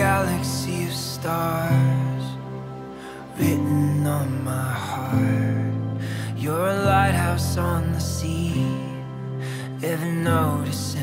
galaxy of stars written on my heart. You're a lighthouse on the sea, ever noticing